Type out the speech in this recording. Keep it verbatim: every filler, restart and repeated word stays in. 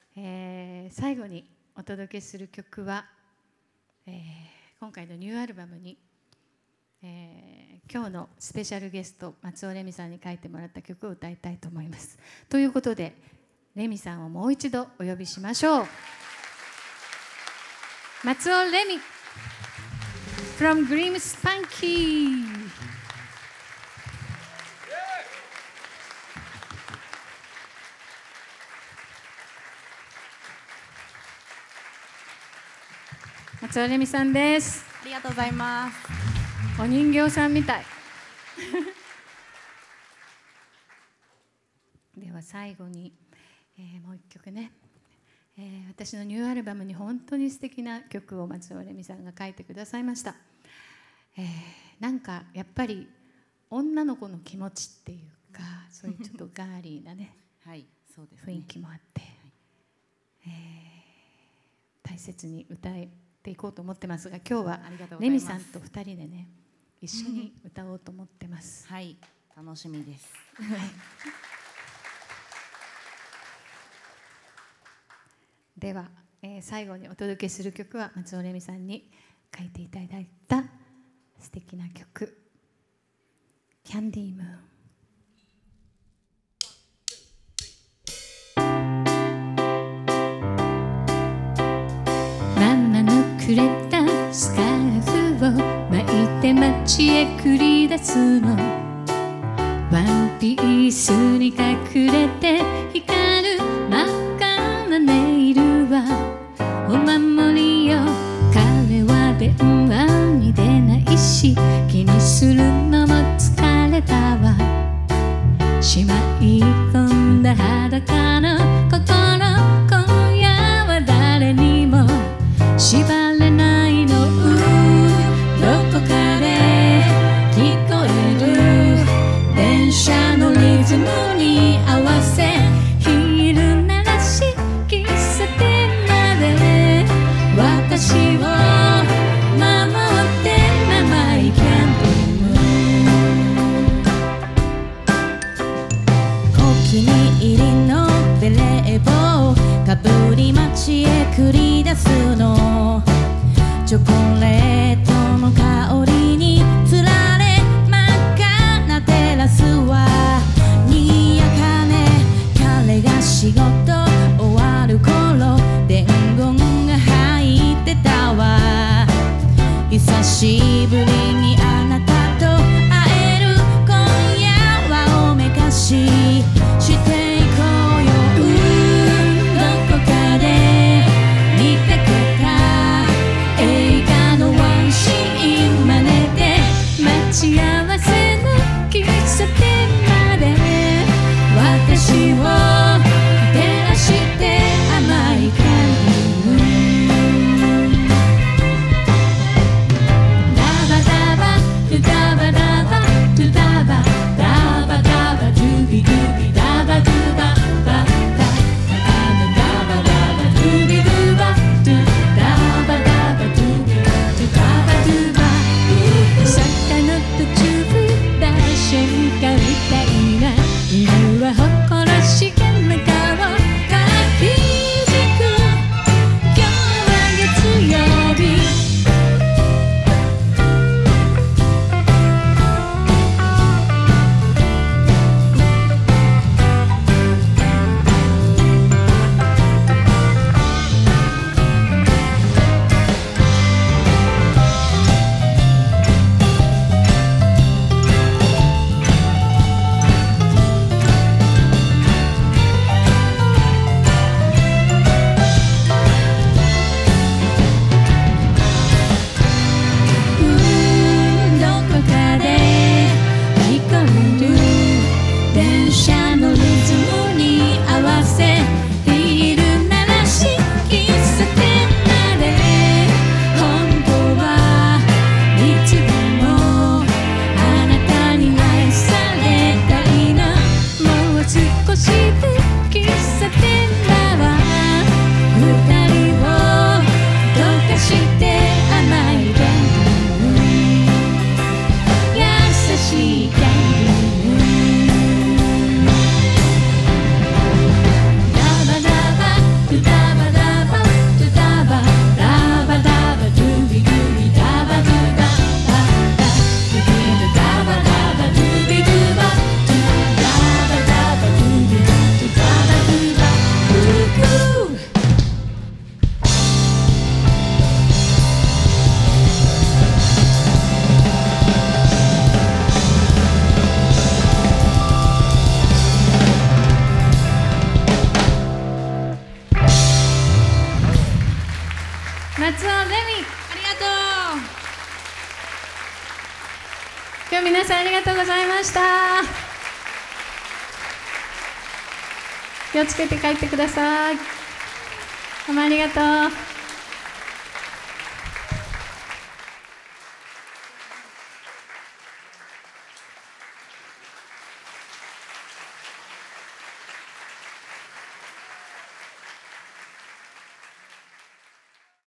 えー、最後にお届けする曲は、えー、今回のニューアルバムに、えー、今日のスペシャルゲスト松尾レミさんに書いてもらった曲を歌いたいと思います。ということでレミさんをもう一度お呼びしましょう。松尾レミ from Grim Spunky。松尾レミさんです。 ありがとうございます。 お人形さんみたいでは最後に、えー、もう一曲ね、えー、私のニューアルバムに本当に素敵な曲を松尾レミさんが書いてくださいました。えー、なんかやっぱり女の子の気持ちっていうか、そういうちょっとガーリーなねはい、そうですね、 雰囲気もあって、えー、大切に歌っていこうと思ってますが、今日はレミさんとふたりでね一緒に歌おうと思ってます。 はい、楽しみです。 では、えー、最後にお届けする曲は松尾レミさんに書いていただいた素敵な曲「キャンディームーン」。ママのくれたスカーフを巻いて街へ繰り出すの、ワンピースに隠れて光る真っ赤なネイルはお守りよ。彼は電話に出ないし気にするのも疲れたわ。しまい込んだ裸の心、今夜は誰にも縛れないの。どこかで聞こえる電車のリズムに合わせヒール鳴らし喫茶店まで私を守って甘いキャンディームーン。お気に入りのベレー帽かぶり街へ繰り出すの、チョコレートの香りにつられ真っ赤なテラスはにやかね。彼が仕事終わる頃伝言が入ってたわ。久しぶりにあなたと会える、今夜はおめかししていこうよ。どこかで見かけた映画のワンシーン真似で待ち合わせの喫茶店まで私を照らして甘いキャンディームーン。ダバダバドゥダバダバドゥダバダバダバドゥビドゥビダバドゥババダダバダバドゥビドゥバドゥダバダバドゥビ皆さんありがとうございました。気をつけて帰ってください。どうもありがとう。